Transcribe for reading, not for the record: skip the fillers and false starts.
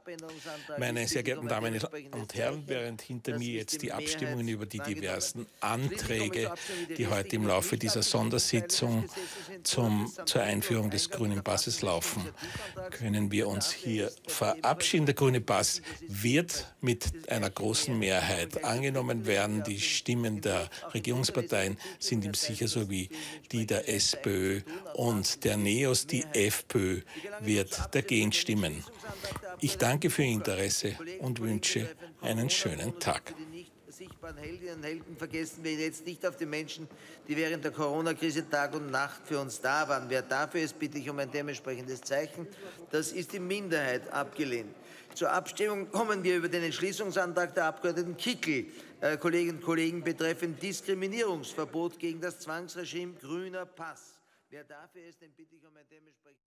Meine sehr geehrten Damen und Herren, während hinter mir jetzt die Abstimmungen über die diversen Anträge, die heute im Laufe dieser Sondersitzung zur Einführung des grünen Passes laufen, können wir uns hier verabschieden. Der grüne Pass wird mit einer großen Mehrheit angenommen werden. Die Stimmen der Regierungsparteien sind ihm sicher, sowie die der SPÖ und der NEOS. Die FPÖ wird dagegen stimmen. Ich danke für Ihr Interesse und wünsche einen schönen Tag. Sichtbaren Heldinnen und Helden vergessen wir jetzt nicht auf die Menschen, die während der Corona-Krise Tag und Nacht für uns da waren. Wer dafür ist, bitte ich um ein dementsprechendes Zeichen. Das ist die Minderheit abgelehnt. Zur Abstimmung kommen wir über den Entschließungsantrag der Abgeordneten Kickl, Kolleginnen und Kollegen, betreffend Diskriminierungsverbot gegen das Zwangsregime grüner Pass. Wer dafür ist, den bitte ich um ein dementsprechendes